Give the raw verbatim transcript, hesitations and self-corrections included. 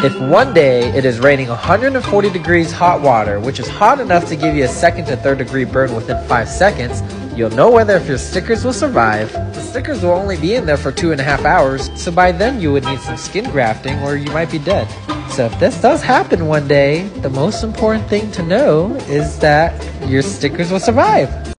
If one day it is raining one hundred forty degrees hot water, which is hot enough to give you a second to third degree burn within five seconds, you'll know whether if your stickers will survive. The stickers will only be in there for two and a half hours, so by then you would need some skin grafting or you might be dead. So if this does happen one day, the most important thing to know is that your stickers will survive.